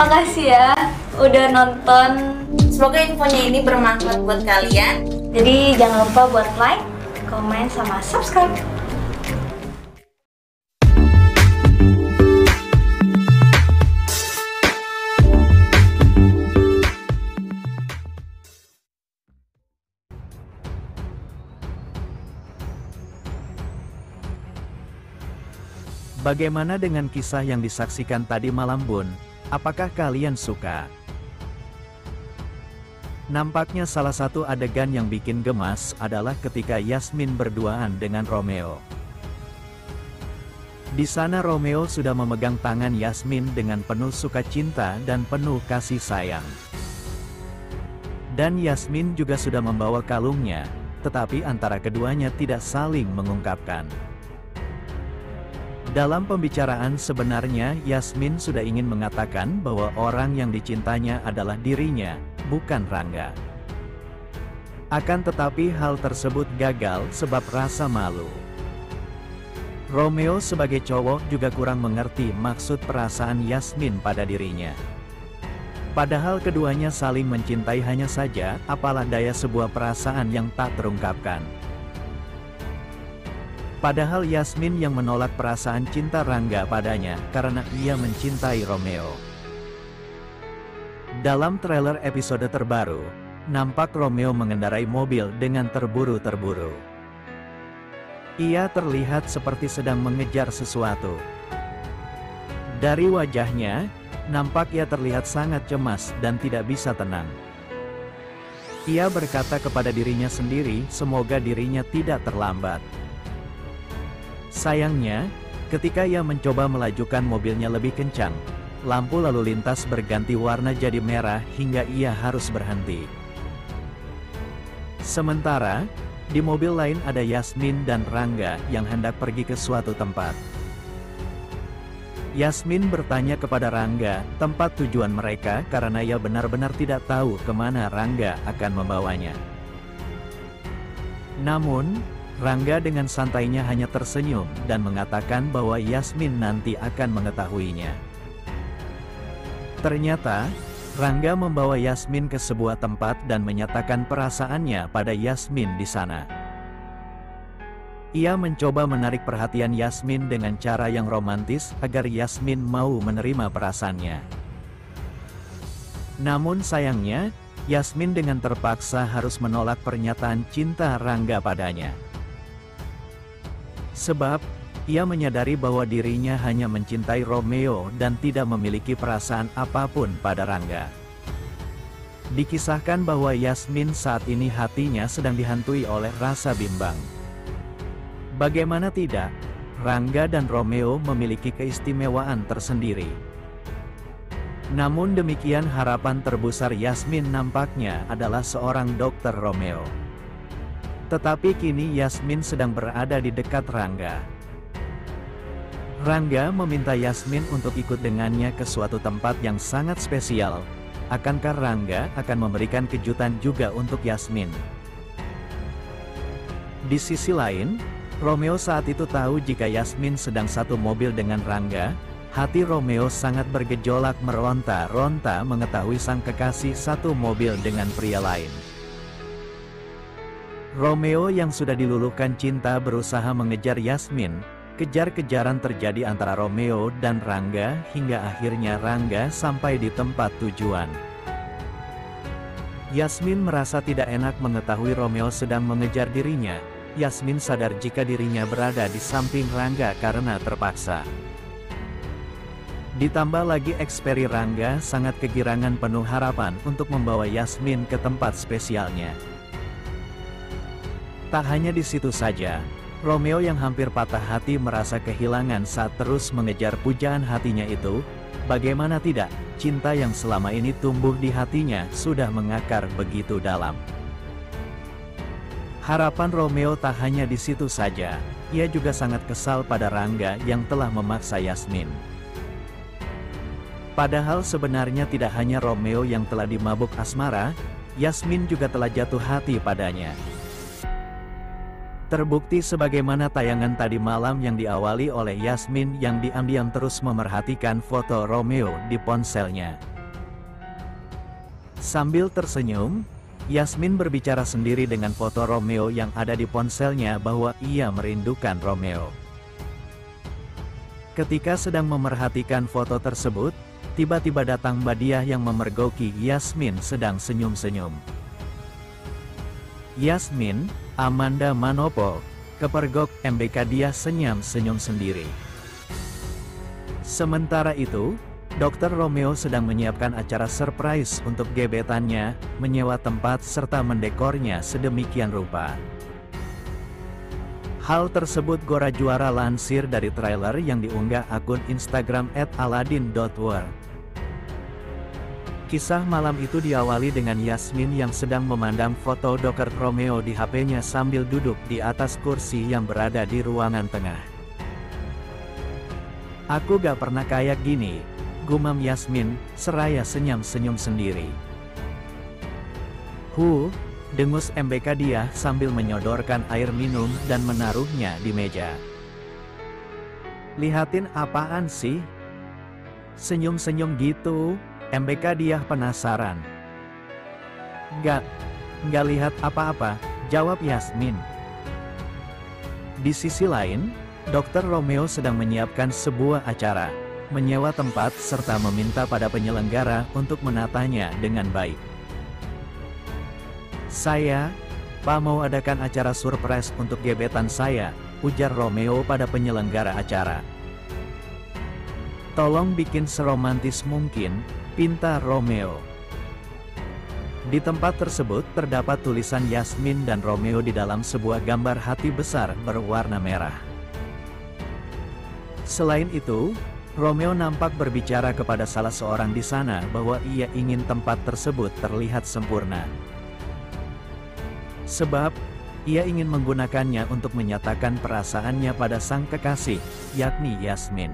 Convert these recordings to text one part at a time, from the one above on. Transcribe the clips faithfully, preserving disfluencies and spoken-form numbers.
makasih ya udah nonton. Semoga infonya ini bermanfaat buat kalian. Jadi jangan lupa buat like, komen, sama subscribe. Bagaimana dengan kisah yang disaksikan tadi malam, Bun? Apakah kalian suka? Nampaknya salah satu adegan yang bikin gemas adalah ketika Yasmin berduaan dengan Romeo. Di sana Romeo sudah memegang tangan Yasmin dengan penuh sukacita dan penuh kasih sayang. Dan Yasmin juga sudah membawa kalungnya, tetapi antara keduanya tidak saling mengungkapkan. Dalam pembicaraan sebenarnya Yasmin sudah ingin mengatakan bahwa orang yang dicintanya adalah dirinya, bukan Rangga. Akan tetapi hal tersebut gagal sebab rasa malu. Romeo sebagai cowok juga kurang mengerti maksud perasaan Yasmin pada dirinya. Padahal keduanya saling mencintai hanya saja, apalah daya sebuah perasaan yang tak terungkapkan. Padahal Yasmin yang menolak perasaan cinta Rangga padanya karena ia mencintai Romeo. Dalam trailer episode terbaru, nampak Romeo mengendarai mobil dengan terburu-terburu. Ia terlihat seperti sedang mengejar sesuatu. Dari wajahnya, nampak ia terlihat sangat cemas dan tidak bisa tenang. Ia berkata kepada dirinya sendiri, semoga dirinya tidak terlambat. Sayangnya, ketika ia mencoba melajukan mobilnya lebih kencang, lampu lalu lintas berganti warna jadi merah hingga ia harus berhenti. Sementara, di mobil lain ada Yasmin dan Rangga yang hendak pergi ke suatu tempat. Yasmin bertanya kepada Rangga tempat tujuan mereka karena ia benar-benar tidak tahu kemana Rangga akan membawanya. Namun, Rangga dengan santainya hanya tersenyum dan mengatakan bahwa Yasmin nanti akan mengetahuinya. Ternyata, Rangga membawa Yasmin ke sebuah tempat dan menyatakan perasaannya pada Yasmin di sana. Ia mencoba menarik perhatian Yasmin dengan cara yang romantis agar Yasmin mau menerima perasaannya. Namun sayangnya, Yasmin dengan terpaksa harus menolak pernyataan cinta Rangga padanya. Sebab, ia menyadari bahwa dirinya hanya mencintai Romeo dan tidak memiliki perasaan apapun pada Rangga. Dikisahkan bahwa Yasmin saat ini hatinya sedang dihantui oleh rasa bimbang. Bagaimana tidak, Rangga dan Romeo memiliki keistimewaan tersendiri. Namun demikian harapan terbesar Yasmin nampaknya adalah seorang dokter Romeo. Tetapi kini Yasmin sedang berada di dekat Rangga. Rangga meminta Yasmin untuk ikut dengannya ke suatu tempat yang sangat spesial. Akankah Rangga akan memberikan kejutan juga untuk Yasmin? Di sisi lain, Romeo saat itu tahu jika Yasmin sedang satu mobil dengan Rangga. Hati Romeo sangat bergejolak meronta-ronta mengetahui sang kekasih satu mobil dengan pria lain. Romeo yang sudah diluluhkan cinta berusaha mengejar Yasmin. Kejar-kejaran terjadi antara Romeo dan Rangga hingga akhirnya Rangga sampai di tempat tujuan. Yasmin merasa tidak enak mengetahui Romeo sedang mengejar dirinya. Yasmin sadar jika dirinya berada di samping Rangga karena terpaksa. Ditambah lagi eksperi Rangga sangat kegirangan penuh harapan untuk membawa Yasmin ke tempat spesialnya. Tak hanya di situ saja, Romeo yang hampir patah hati merasa kehilangan saat terus mengejar pujaan hatinya itu. Bagaimana tidak, cinta yang selama ini tumbuh di hatinya sudah mengakar begitu dalam. Harapan Romeo tak hanya di situ saja, ia juga sangat kesal pada Rangga yang telah memaksa Yasmin. Padahal sebenarnya tidak hanya Romeo yang telah dimabuk asmara, Yasmin juga telah jatuh hati padanya. Terbukti sebagaimana tayangan tadi malam yang diawali oleh Yasmin yang diam-diam terus memerhatikan foto Romeo di ponselnya. Sambil tersenyum, Yasmin berbicara sendiri dengan foto Romeo yang ada di ponselnya bahwa ia merindukan Romeo. Ketika sedang memerhatikan foto tersebut, tiba-tiba datang Mbak Diah yang memergoki Yasmin sedang senyum-senyum. Yasmin, Amanda Manopo, kepergok M B K Diah senyum-senyum sendiri. Sementara itu, Dokter Romeo sedang menyiapkan acara surprise untuk gebetannya, menyewa tempat serta mendekornya sedemikian rupa. Hal tersebut Gora Juara lansir dari trailer yang diunggah akun Instagram et aladin dot world. Kisah malam itu diawali dengan Yasmin yang sedang memandang foto Dokter Romeo di H P-nya sambil duduk di atas kursi yang berada di ruangan tengah. "Aku gak pernah kayak gini," gumam Yasmin, seraya senyum-senyum sendiri. "Huh," dengus M B K Diah sambil menyodorkan air minum dan menaruhnya di meja. "Lihatin apaan sih? Senyum-senyum gitu?" M B K Diah penasaran. "Gak, gak lihat apa-apa," jawab Yasmin. Di sisi lain, Dokter Romeo sedang menyiapkan sebuah acara, menyewa tempat serta meminta pada penyelenggara untuk menatanya dengan baik. "Saya, Pak, mau adakan acara surprise untuk gebetan saya," ujar Romeo pada penyelenggara acara. "Tolong bikin seromantis mungkin," pinta Romeo. Di tempat tersebut terdapat tulisan Yasmin dan Romeo di dalam sebuah gambar hati besar berwarna merah. Selain itu, Romeo nampak berbicara kepada salah seorang di sana bahwa ia ingin tempat tersebut terlihat sempurna. Sebab, ia ingin menggunakannya untuk menyatakan perasaannya pada sang kekasih, yakni Yasmin.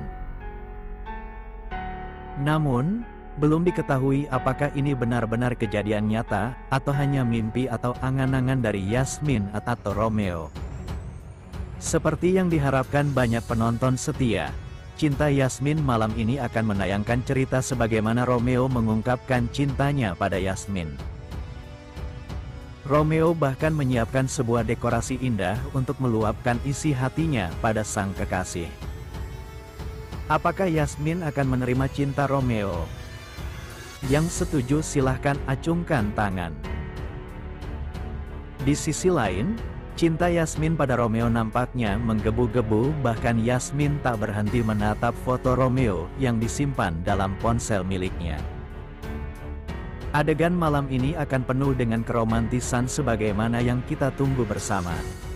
Namun, belum diketahui apakah ini benar-benar kejadian nyata, atau hanya mimpi atau angan-angan dari Yasmin atau Romeo. Seperti yang diharapkan banyak penonton setia, Cinta Yasmin malam ini akan menayangkan cerita sebagaimana Romeo mengungkapkan cintanya pada Yasmin. Romeo bahkan menyiapkan sebuah dekorasi indah untuk meluapkan isi hatinya pada sang kekasih. Apakah Yasmin akan menerima cinta Romeo? Yang setuju silahkan acungkan tangan. Di sisi lain, cinta Yasmin pada Romeo nampaknya menggebu-gebu, bahkan Yasmin tak berhenti menatap foto Romeo yang disimpan dalam ponsel miliknya. Adegan malam ini akan penuh dengan keromantisan sebagaimana yang kita tunggu bersama.